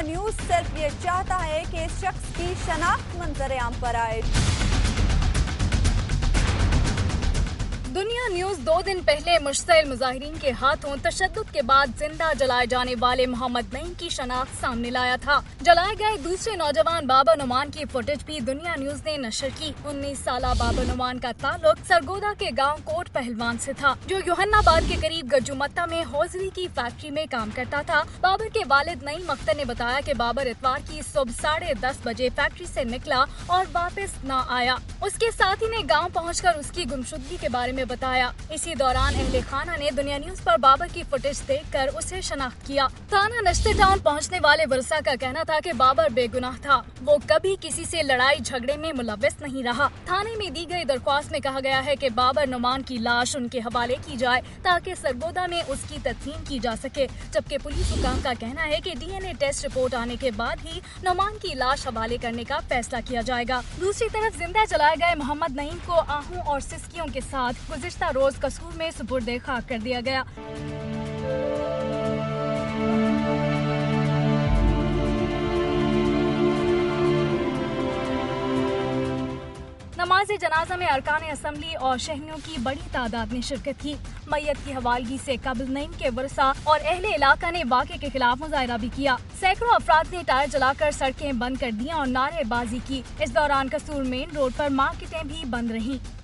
News सिर्फ ये चाहता है कि इस शख्स की शनाख्त मंजर-ए-आम पर आए। दुनिया न्यूज 2 दिन पहले मुश्तइल मुजाहिरीन के हाथों तशद्दुद के बाद जिंदा जलाए जाने वाले मोहम्मद नईम की शनाख्त सामने लाया था। जलाए गए दूसरे नौजवान बाबर नुमान की फुटेज भी दुनिया न्यूज ने नशर की। 19 साला बाबर नुमान का ताल्लुक सरगोदा के गांव कोट पहलवान से था, जो यूहन्नाबाद के करीब गज्जुमत्ता में हौजरी की फैक्ट्री में काम करता था। बाबर के वालिद नईम अख्तर ने बताया कि बाबर इतवार की सुबह 10:30 बजे फैक्ट्री से निकला और वापस न आया। उसके साथी ने गाँव पहुँच उसकी गुमशुदगी के बारे में बताया। इसी दौरान अहले खाना ने दुनिया न्यूज पर बाबर की फुटेज देखकर उसे शनाख्त किया। थाना नश्ते टाउन पहुंचने वाले वरसा का कहना था कि बाबर बेगुनाह था, वो कभी किसी से लड़ाई झगड़े में मुलव्वस नहीं रहा। थाने में दी गई दरख्वास्त में कहा गया है कि बाबर नुमान की लाश उनके हवाले की जाए ताकि सरगोदा में उसकी तदफीन की जा सके, जबकि पुलिस हुकाम का कहना है कि DNA टेस्ट रिपोर्ट आने के बाद ही नुमान की लाश हवाले करने का फैसला किया जाएगा। दूसरी तरफ जिंदा जलाए गए मोहम्मद नईम को आहू और सिस्कियों के साथ गुज़िश्ता रोज कसूर में सुपुर्द खाक कर दिया गया। नमाज जनाजा में अरकान असम्बली और शहरियों की बड़ी तादाद ने शिरकत की। मैयत की हवालगी से कबल नईम के वरसा और अहले इलाका ने वाक़े के खिलाफ मुजाहरा भी किया। सैकड़ों अफराद ने टायर जलाकर सड़कें बंद कर दी और नारेबाजी की। इस दौरान कसूर मेन रोड पर मार्केटें भी बंद रहीं।